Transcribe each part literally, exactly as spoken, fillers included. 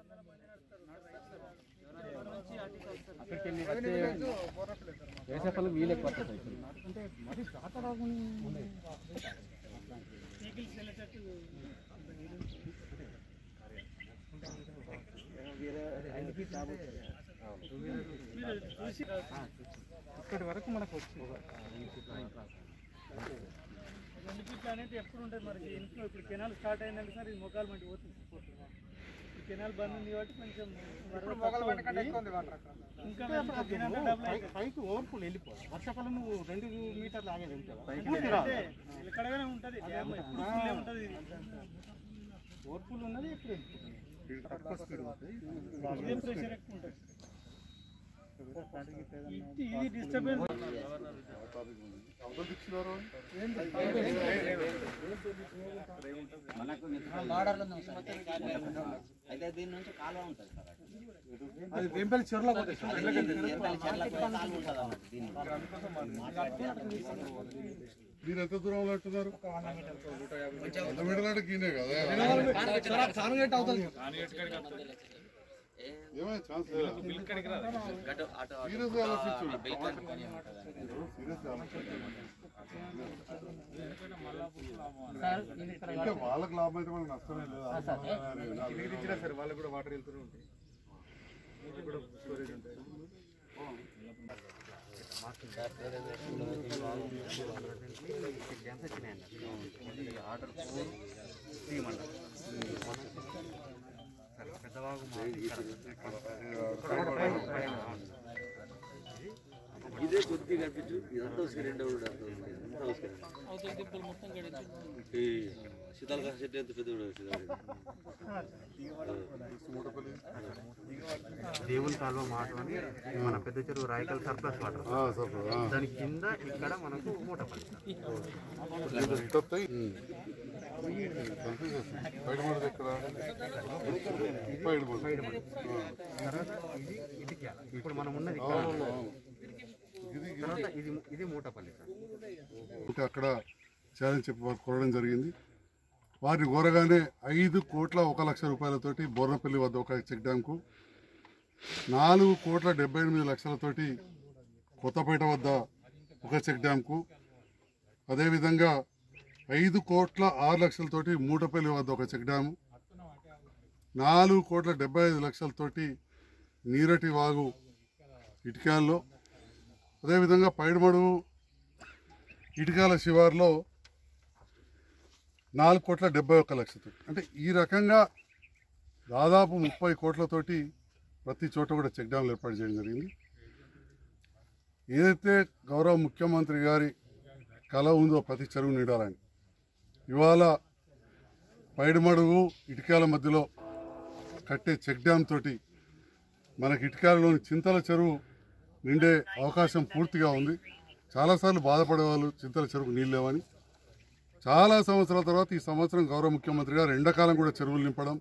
అక్కడికి వెళ్ళి వచ్చే వేసే పనులు వీలు ఎక్కువ అంటే మరి రాతరాగుని ఇక్కడి వరకు మనకు వచ్చింది అనేది ఎప్పుడు ఉంటుంది మరి ఇంట్లో ఇప్పుడు కెనాల్ స్టార్ట్ అయిందంటే సార్ ఈ మొక్కలు మంటి పోతుంది కెనాల్ బంద్ ఉంది కాబట్టి కొంచెం ఇంకా పైకి ఓవర్ఫుల్ వెళ్ళిపోవాలి వర్షాకాలం నువ్వు రెండు మీటర్లు ఆగేది ఎక్కడగానే ఉంటుంది ఉంటుంది ఓవర్ఫుల్ ఉన్నది ఇప్పుడు తక్కువ స్పీడ్ ఉంటుంది ప్రెషర్ ఎక్కువ ఉంటుంది ఇది డిస్టర్బెన్స్ మనకు బార్డర్లో ఉంది సార్ అయితే దీని నుంచి కాలువ ఉంటుంది సార్ అది వేంపల్లి చెరువులో మీరు ఎంత దూరంలో అంటున్నారు వంద మీటర్లు గీనే కదా ఏమైనా ఛాన్స్ సీరియస్గా ఆలోచించండి అంటే వాళ్ళకి లాభం అయితే మనకు నష్టమే లేదా సార్ వాళ్ళకి కూడా వాటర్ వెళ్తూనే ఉంటాయి స్టోరేజ్ ఉంటాయి ఆర్డర్ ఫోర్ తీయమంటారు పెద్దవాగు ఇదే కొద్దిగా కనిపించు ఇదంతా రెండు శీతాలకాల చెట్టు ఎంత పెద్ద దేవుని కాలువ మాట అని మన పెద్ద చెరువు రాయకల్ సర్ప్లస్ వాటర్ దాని కింద ఇక్కడ మనకు మూటపల్లి ఇప్పుడు మనం ఉన్నది ఇది ఇది మూటపల్లి అక్కడ ఛాలెంజ్ చెప్పి వారు కోరడం జరిగింది. వారిని కోరగానే ఐదు కోట్ల ఒక లక్ష రూపాయలతోటి బోర్నపల్లి వద్ద ఒక చెక్ డ్యాంకు, నాలుగు కోట్ల డెబ్బై ఎనిమిది లక్షలతోటి కొత్తపేట వద్ద ఒక చెక్ డ్యాంకు, అదేవిధంగా ఐదు కోట్ల ఆరు లక్షలతోటి మూటపల్లి వద్ద ఒక చెక్ డ్యాము, నాలుగు కోట్ల డెబ్బై ఐదు లక్షలతోటి నీరటి వాగు ఇటుకాల్లో, అదేవిధంగా పైడిమడుగు ఇటుకాల శివార్లో నాలుగు కోట్ల డెబ్బై ఒక్క లక్షతో, అంటే ఈ రకంగా దాదాపు ముప్పై కోట్లతోటి ప్రతి చోట కూడా చెక్ డ్యామ్లు ఏర్పాటు చేయడం జరిగింది. ఏదైతే గౌరవ ముఖ్యమంత్రి గారి కళ ఉందో ప్రతి చెరువు నిండాలని, ఇవాళ పైడిమడుగు ఇటుకాల మధ్యలో కట్టే చెక్ డ్యామ్ తోటి మనకి ఇటుకాలలోని చింతల చెరువు నిండే అవకాశం పూర్తిగా ఉంది. చాలాసార్లు బాధపడేవాళ్ళు చింతల చెరువుకు నీళ్ళు లేవని. చాలా సంవత్సరాల తర్వాత ఈ సంవత్సరం గౌరవ ముఖ్యమంత్రి గారు ఎండాకాలం కూడా చెరువులు నింపడం,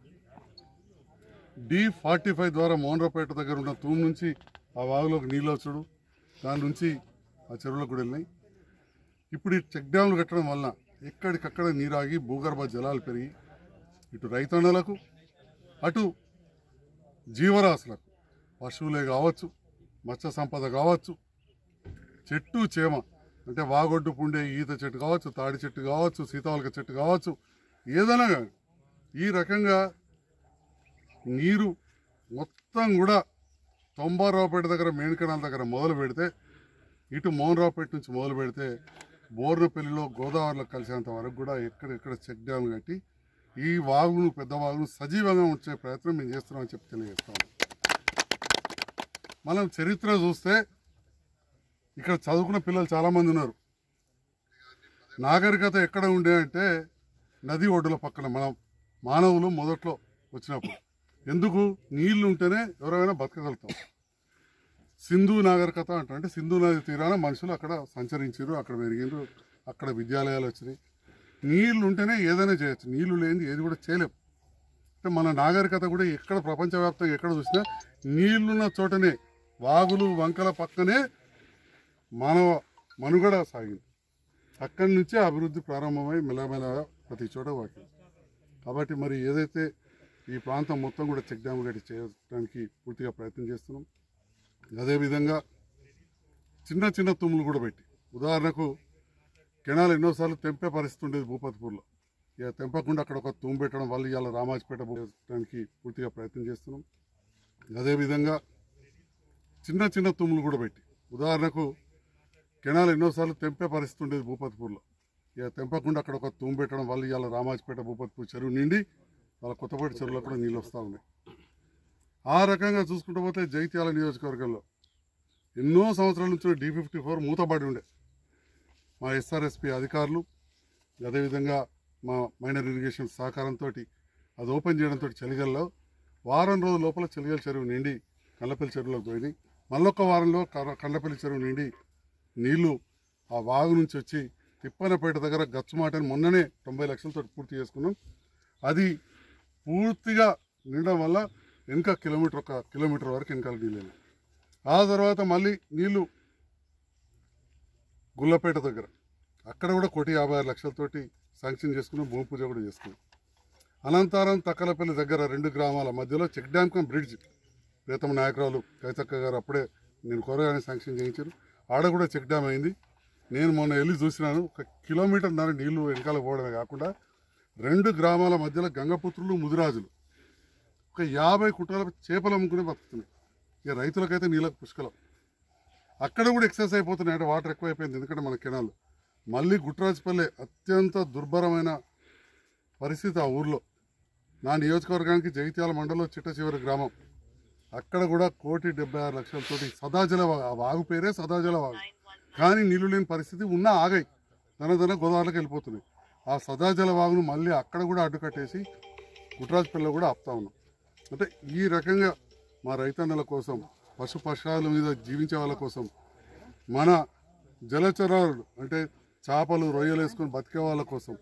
డి ఫార్టీ ఫైవ్ ద్వారా మోహన్రావుపేట దగ్గర ఉన్న తూము నుంచి ఆ వాగులోకి నీళ్ళు వచ్చుడు, దాని నుంచి ఆ చెరువులకు కూడా వెళ్ళినాయి. ఇప్పుడు ఈ చెక్ డ్యామ్లు కట్టడం వలన ఎక్కడికక్కడ నీరాగి భూగర్భ జలాలు పెరిగి ఇటు రైతన్నలకు అటు జీవరాశులకు, పశువులే కావచ్చు, మత్స్య సంపద కావచ్చు, చెట్టు చేమ అంటే వాగొడ్డు పుండే ఈత చెట్టు కావచ్చు, తాడి చెట్టు కావచ్చు, సీతావళక చెట్టు కావచ్చు, ఏదైనా కానీ ఈ రకంగా నీరు మొత్తం కూడా తొంభారావుపేట దగ్గర మెయిన్ కెనాల్ దగ్గర మొదలు పెడితే, ఇటు మోహన్రావుపేట నుంచి మొదలు పెడితే బోర్నపల్లిలో గోదావరిలో కలిసేంత వరకు కూడా ఎక్కడెక్కడ చెక్ డ్యామ్ కట్టి ఈ వాగును పెద్ద వాగును సజీవంగా ఉంచే ప్రయత్నం మేము చేస్తున్నామని చెప్పి తెలియజేస్తాము. మనం చరిత్ర చూస్తే ఇక్కడ చదువుకున్న పిల్లలు చాలామంది ఉన్నారు. నాగరికత ఎక్కడ ఉండే అంటే నది ఒడ్డుల పక్కన మనం మానవులు మొదట్లో వచ్చినప్పుడు, ఎందుకు నీళ్లు ఉంటేనే ఎవరైనా బతకగలుగుతాం. సింధు నాగరికత అంటారు, అంటే సింధు నది తీరాన మనుషులు అక్కడ సంచరించారు, అక్కడ పెరిగిండ్రు, అక్కడ విద్యాలయాలు వచ్చినాయి. నీళ్లు ఉంటేనే ఏదైనా చేయొచ్చు, నీళ్లు లేనిది ఏది కూడా చేయలేం. అంటే మన నాగరికత కూడా ఎక్కడ ప్రపంచవ్యాప్తంగా ఎక్కడ చూసినా నీళ్లున్న చోటనే, వాగులు వంకల పక్కనే మానవ మనుగడ సాగింది. అక్కడి నుంచే అభివృద్ధి ప్రారంభమై మెల్లమెల్లగా ప్రతి చోట వాకింది. కాబట్టి మరి ఏదైతే ఈ ప్రాంతం మొత్తం కూడా చెక్ డ్యామ్ కట్టి చేయడానికి పూర్తిగా ప్రయత్నం చేస్తున్నాం. అదేవిధంగా చిన్న చిన్న తుమ్ములు కూడా పెట్టి, ఉదాహరణకు కెనాల్ ఎన్నోసార్లు తెంపే పరిస్థితి ఉండేది భూపతిపూర్లో. ఇక తెంపకుండా అక్కడ ఒక తుమ్ము పెట్టడం వల్ల ఇవాళ రామాజపేట చేయడానికి పూర్తిగా ప్రయత్నం చేస్తున్నాం. అదేవిధంగా చిన్న చిన్న తుమ్ములు కూడా పెట్టి, ఉదాహరణకు కెనాల్ ఎన్నోసార్లు తెంపే పరిస్థితి ఉండేది భూపతిపూర్లో. ఇక తెంపకుండా అక్కడ ఒక తుమ్ము పెట్టడం వల్ల ఇవాళ రామాజపేట భూపతిపూర్ చెరువు నిండి వాళ్ళ కొత్తపేట చెరువులో కూడా నీళ్ళు వస్తూ ఉన్నాయి. ఆ రకంగా చూసుకుంటూ పోతే జగిత్యాల నియోజకవర్గంలో ఎన్నో సంవత్సరాల నుంచి డి ఫిఫ్టీ ఫోర్ మూతబడి ఉండే. మా ఎస్ఆర్ఎస్పి అధికారులు అదేవిధంగా మా మైనర్ ఇరిగేషన్ సహకారంతో అది ఓపెన్ చేయడంతో చలిగల్లో వారం రోజుల లోపల చలిగల చెరువు నిండి కండ్లపల్లి చెరువులోకి పోయింది. మళ్ళొక్క వారంలో కండ్లపల్లి చెరువు నిండి నీళ్లు ఆ వాగు నుంచి వచ్చి తిప్పనపేట దగ్గర గచ్చుమాటని మొన్ననే తొంభై లక్షలతో పూర్తి చేసుకున్నాం. అది పూర్తిగా నిండడం వల్ల ఇంకా కిలోమీటర్ ఒక కిలోమీటర్ వరకు వెనకాల నీళ్ళు. ఆ తర్వాత మళ్ళీ నీళ్లు గుల్లపేట దగ్గర అక్కడ కూడా కోటి యాభై ఆరు లక్షలతోటి శాంక్షన్ చేసుకున్నాం, భూమి పూజ కూడా చేసుకున్నాం. అనంతరం తక్కలపల్లి దగ్గర రెండు గ్రామాల మధ్యలో చెక్ డ్యామ్ కమ్ బ్రిడ్జ్ ప్రీతమ నాయకురాలు కైతక్క గారు అప్పుడే నేను కోరగానే శాంక్షన్ చేయించారు. ఆడ కూడా చెక్ డ్యామ్ అయింది. నేను మొన్న వెళ్ళి చూసినాను. ఒక కిలోమీటర్ దాని నీళ్లు వెనకాల పోవడమే కాకుండా రెండు గ్రామాల మధ్యలో గంగపుత్రులు ముదిరాజులు ఒక యాభై కుటుంబాల చేపలు అమ్ముకునే బతుకుతున్నాయి. ఇక రైతులకైతే నీళ్ళకు పుష్కలం. అక్కడ కూడా ఎక్సెస్ అయిపోతున్నాయి, అంటే వాటర్ ఎక్కువైపోయింది. ఎందుకంటే మన కెనాల్ మళ్ళీ గుట్రాజపల్లి అత్యంత దుర్భరమైన పరిస్థితి ఆ ఊర్లో. నా నియోజకవర్గానికి జగిత్యాల మండలంలో చిట్ట చివరి గ్రామం. అక్కడ కూడా కోటి డెబ్బై ఆరు లక్షలతోటి సదాజల వాగు, ఆ వాగు పేరే సదాజల వాగు, కానీ నీళ్లు లేని పరిస్థితి ఉన్నా ఆగాయి, దన దన గోదావరికి వెళ్ళిపోతున్నాయి. ఆ సదాజల వాగును మళ్ళీ అక్కడ కూడా అడ్డుకట్టేసి గుట్రాజపల్లిలో కూడా ఆపుతా ఉన్నాం. అంటే ఈ రకంగా మా రైతన్నల కోసం, పశు పక్షాల మీద జీవించే వాళ్ళ కోసం, మన జలచరాలు అంటే చేపలు రొయ్యలు వేసుకొని బతికే వాళ్ళ కోసం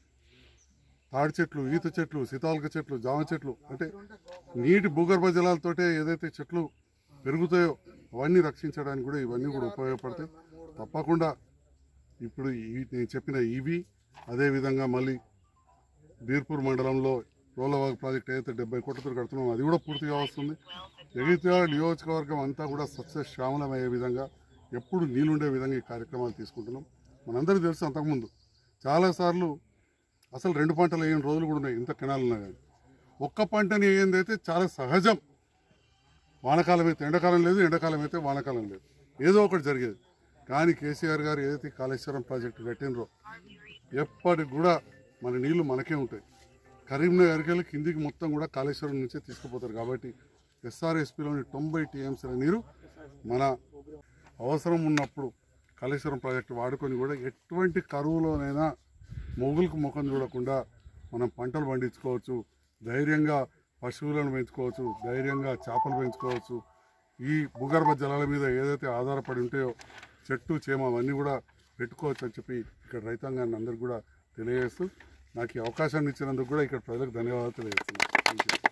తాడి చెట్లు, ఈత చెట్లు, సీతాలక చెట్లు, జామ చెట్లు, అంటే నీటి భూగర్భ జలాలతోటే ఏదైతే చెట్లు పెరుగుతాయో అవన్నీ రక్షించడానికి కూడా ఇవన్నీ కూడా ఉపయోగపడతాయి. తప్పకుండా ఇప్పుడు నేను చెప్పిన ఇవి, అదేవిధంగా మళ్ళీ బీర్పూర్ మండలంలో రోలవాగ్ ప్రాజెక్ట్ ఏదైతే డెబ్బై కోట్లతో కడుతున్నామో అది కూడా పూర్తిగా వస్తుంది. జగిత్యాల నియోజకవర్గం అంతా కూడా సస్యశ్యామలమయ్యే విధంగా, ఎప్పుడు నీళ్ళుండే విధంగా ఈ కార్యక్రమాలు తీసుకుంటున్నాం. మనందరికీ తెలుసు, అంతకుముందు చాలాసార్లు అసలు రెండు పంటలు వేయని రోజులు కూడా ఉన్నాయి. ఇంత కెనాలు ఉన్నాయి కానీ ఒక్క పంటని వేయంది అయితే చాలా సహజం. వానకాలం అయితే ఎండాకాలం లేదు, ఎండాకాలం అయితే వానకాలం లేదు, ఏదో ఒకటి జరిగేది. కానీ కేసీఆర్ గారు ఏదైతే కాళేశ్వరం ప్రాజెక్టు కట్టినరో ఎప్పటికి కూడా మన నీళ్లు మనకే ఉంటాయి. కరీంనగర్కి వెళ్ళి కిందికి మొత్తం కూడా కాళేశ్వరం నుంచే తీసుకుపోతారు. కాబట్టి ఎస్ఆర్ఎస్పీలోని తొంభై టీఎంసీల నీరు మన అవసరం ఉన్నప్పుడు కాళేశ్వరం ప్రాజెక్టు వాడుకొని కూడా ఎటువంటి కరువులోనైనా మొగులకు ముఖం చూడకుండా మనం పంటలు పండించుకోవచ్చు, ధైర్యంగా పశువులను పెంచుకోవచ్చు, ధైర్యంగా చేపలు పెంచుకోవచ్చు. ఈ భూగర్భ జలాల మీద ఏదైతే ఆధారపడి ఉంటాయో చెట్టు చేమ అవన్నీ కూడా పెట్టుకోవచ్చు అని చెప్పి ఇక్కడ రైతాంగాన్ని అందరికీ కూడా తెలియజేస్తూ, నాకు ఈ అవకాశాన్ని ఇచ్చినందుకు కూడా ఇక్కడ ప్రజలకు ధన్యవాదాలు తెలియజేస్తున్నాను.